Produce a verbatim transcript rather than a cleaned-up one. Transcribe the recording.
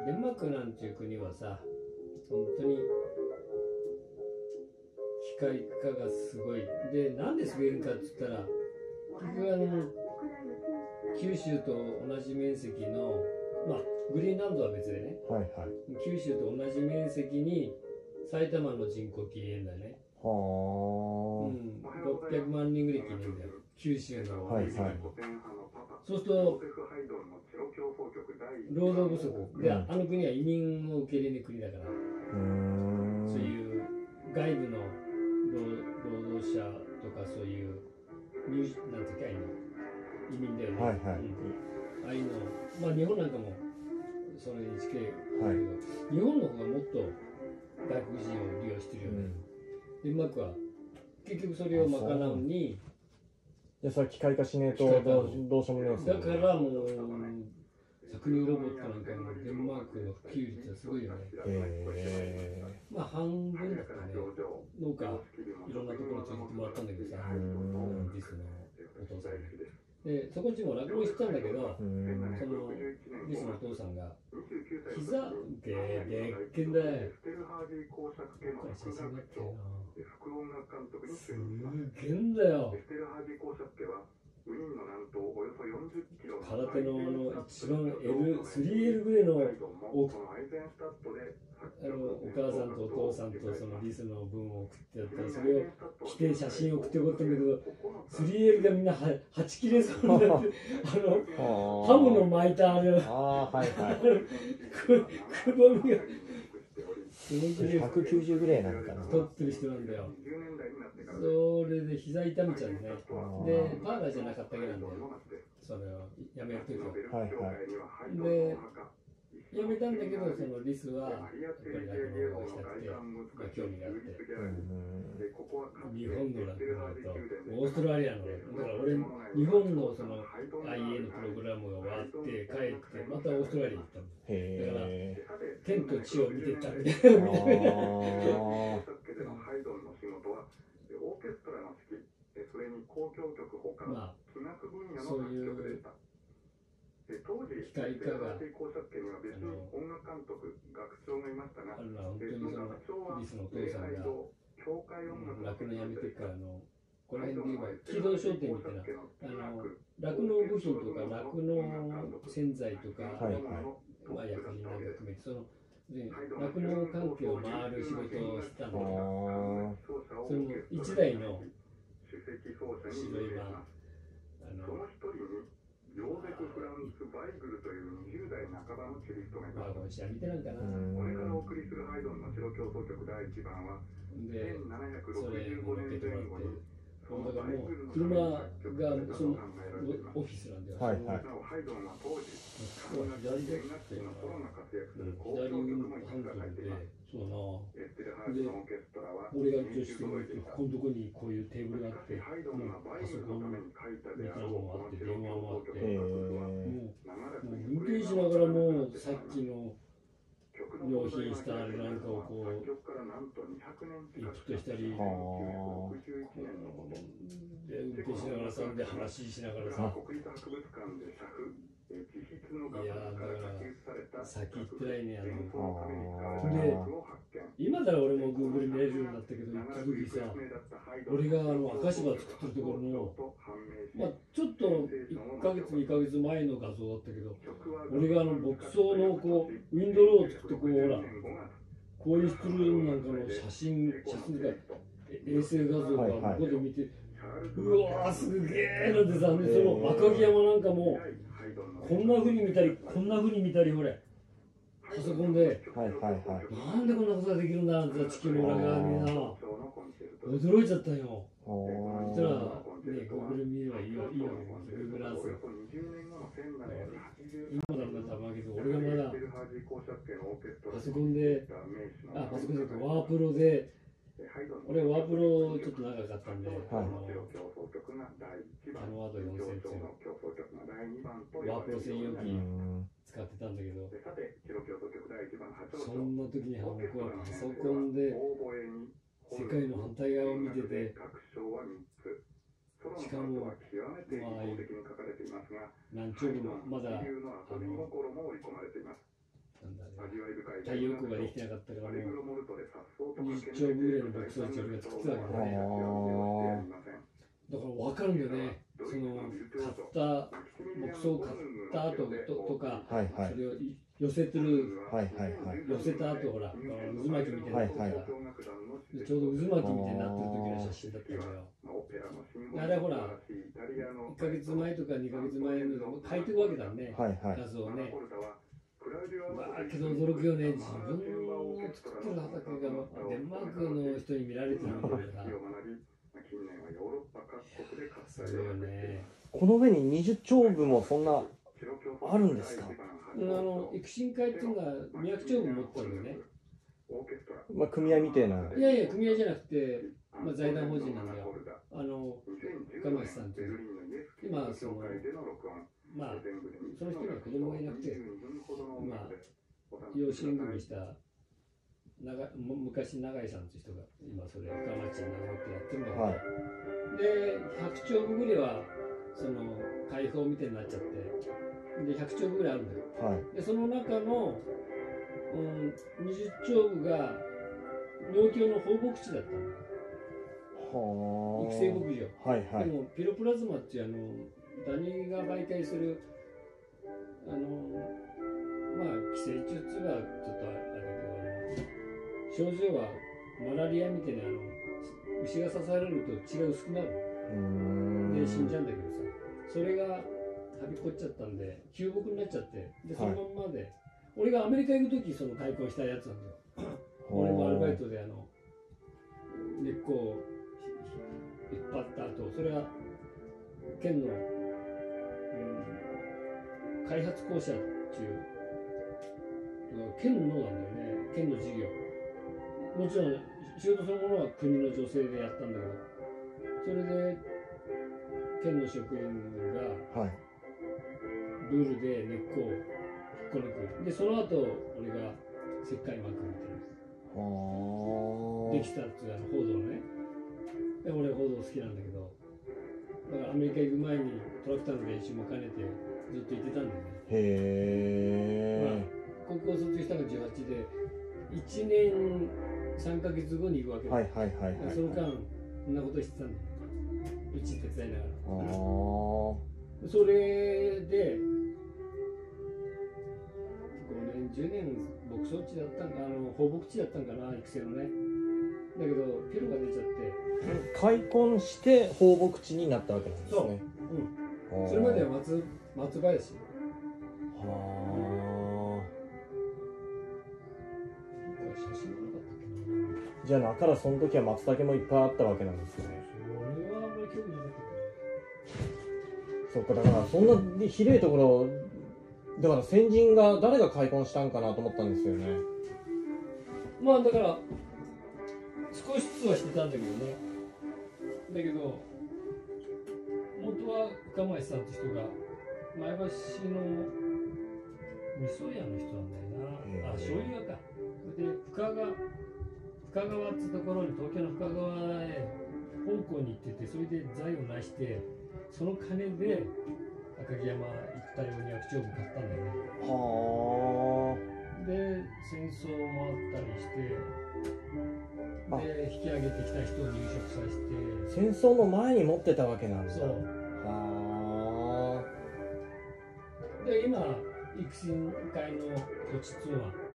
デンマークなんていう国はさ、本当に機械化がすごい。で、なんですげえかって言ったら、結局あの九州と同じ面積の、まあグリーンランドは別でね、 はいはい、 九州と同じ面積に埼玉の人口切れるんだね。 はあ、 うん、ろっぴゃくまん人ぐらい切れるんだよ、九州の面積に。 はいはい、 そうすると労働不足で、 うん、 あの国は移民を受け入れる国だから、 うーん、 そういう外部の労働者とかそういう入なんていうかいいの移民だよね。 はいはい、 うん、ああいうの、まあ日本なんかもそれに近いけど、 はい、 日本の方がもっと外国人を利用してるよね。うん、デンマークは結局それを賄うに、 じゃあそれ機械化しねえとどうどうしようもないですよね。 だからもう搾乳ロボットなんかもデンマークの普及率はすごいよね。へー、まあ半分だったね。農家いろんなところ連れてもらったんだけどさ、リスのお父さんに。で、そこんちも落語してたんだけど、そのリスのお父さんが膝ででっけんだよ。これ写真だっけな。すげえんだよ。空手のあの一番 L、スリーエル ぐらいのおあのお母さんとお父さんとそのリスの分を送ってやったら、それを着て写真を送ってこったんだけど、スリーエル がみんなははち切れそうになって、あのハムの巻いたあれ、ああ、はいはい、 くくぼみがひゃくきゅうじゅうぐらいなのかな。 太ってる人なんだよ。それで膝痛めちゃうね。で、パーラーじゃなかったわけなんだよ。それをやめるときは。 はいはい。 で、やめたんだけど、そのリスはやっぱり落語がしたくて、まあ、興味があって。日本の落語とオーストラリアの、だから俺、日本のその アイエー のプログラムが終わって帰って、またオーストラリアに行ったの。だから、天と地を見てたみたいな。まあ、そういう機械化があるのは本当にそのリスのお父さんが酪農やめてからのこの辺で言えば機動商店みたいな酪農部品とか酪農洗剤とか、はいはい、まあ薬品なんか含めてその酪農関係を回る仕事をしてたんだけど、その一台の白いまああのヨーゼフ・フランス・バイグルというにじゅう代半ばのチェリストがいました。ワゴン車見てなんかな。これからお送りするハイドンの白競争曲だいいちばんはで、それを乗っけてもらって、だからもう車がそのオフィスなんだよ。はいはい。ハイドンは当時、左でっていうのは、左ハンドルで、そうだな。で、俺が助手席に行って、ここのとこにこういうテーブルがあって、もうパソコンみたいなのもあって、電話もあって、もう、もう運転しながらもうさっきの納品したあれなんかをこう、インプットしたり、で運転しながらさ、で話しながらさ、いやーだから先行ってないね、あので今なら俺も Google 見れるようになったけど、行った時さ、俺があの赤芝作ってるところの、まあ、ちょっといっかげつにかげつまえの画像だったけど、俺があの牧草のこうウィンドローを作ってこうほらこういうスクルーなんかの写真写真とか衛星画像がここで見て、うわーすげえなんてさ、その赤城山なんかもこんな風に見たりこんな風に見たり、ほれパソコンで、はいはいはい、なんでこんなことができるんだって地球の裏側にな驚いちゃったよ。そしたらね、Google 見ればいいよいいよ、Google Earth。今だろうな多分だけど、俺がまだパソコンで、あパソコンでワープロで。俺ワープロちょっと長かったんで、はい、あのあのワードよんせんっていうワープロ専用機使ってたんだけど、そんな時に僕はパソコンで世界の反対側を見てて、しかもまあ何兆部もまだあのなんだね、太陽光ができてなかったから、もうにじゅっちょうぶぐらいの牧草地俺が作ってたわけね。だから分かるんだよね、その買った牧草を買った後ととか、 はいはい、 それを寄せてる、 はいはいはい、 寄せた後ほら、渦巻きみたいになってた、はいはい、ちょうど渦巻きみたいになってる時の写真だったんだよ。あれほら、いっかげつまえとかにかげつまえの書いてるわけだね、 はいはい、 画像をね。まあけど驚くよね、自分の作ってる畑がデンマークの人に見られてるんだからすごいよね。 この上ににじゅっちょうぶもそんなあるんですか？ あの育親会っていうのがにひゃくちょうぶ持ったんだよね。 まあ組合みたいな。 いやいや、組合じゃなくて、まあ、財団法人なんだよ。あの深町さんっていう今そのまあその人には子供がいなくて、まあ養子縁組した長昔永井さんという人が今それ深町に名乗ってやってるんだけど、はい、でひゃくちょうぶぐらいはその開放みたいになっちゃって、でひゃくちょうぶぐらいあるんだよ。はい、でその中の、うん、にじゅっちょうぶが農協の放牧地だったの。育成牧場。はいはい、でもピロプラズマっていうあのダニが媒介するあのまあ寄生虫っていうのはちょっとあれだけど、症状はマラリアみたいな、あの牛が刺されると血が薄くなるで死んじゃうんだけどさ、それがはびこっちゃったんで休牧になっちゃって、でそのまんまで、はい、俺がアメリカ行く時その開墾したやつなんだよ。俺もアルバイトであの根っこを引っ張った後、それは県の、うん、開発公社っていう県のなんだよね、県の事業。もちろん仕事そのものは国の助成でやったんだけど、それで県の職員がルールで根っこを引っこ抜く。でその後俺が石灰巻くみたいなできたっていうあの報道ね。で俺報道好きなんだけど、だからアメリカ行く前にトラクターの練習も兼ねてずっと行ってたんだよね。へー、まあ、高校卒業したのがじゅうはちでいちねんさんかげつごに行くわけだ。はいはいはいはい、その間こんなことしてたんだよ、うち手伝いながら。あそれでごねんじゅうねん牧草地だったんか、あの放牧地だったんかな、育成のね。だけどピロが出ちゃって開墾して放牧地になったわけなんですね。そう、 うん、それまでは松松林。はあ。写真なかったっけな。じゃあだからその時は松茸もいっぱいあったわけなんですよね。 それはあんまり興味なかったけど。 そっか、だからそんなひどいところだから先人が誰が開墾したんかなと思ったんですよね。 まあだから少しずつはしてたんだけどね。だけど元は深町さんって人が前橋の味噌屋の人なんだよな。あ、醤油屋か。で深川深川ってところに、東京の深川へ香港に行ってて、それで財を成して、その金で赤城山行ったようににひゃくちょうぶ買ったんだよね。はあ。で戦争もあったりして、で引き上げてきた人を入植させて、 戦争の前に持ってたわけなんだ。そう。 はあ。で今育親会の土地っていうのは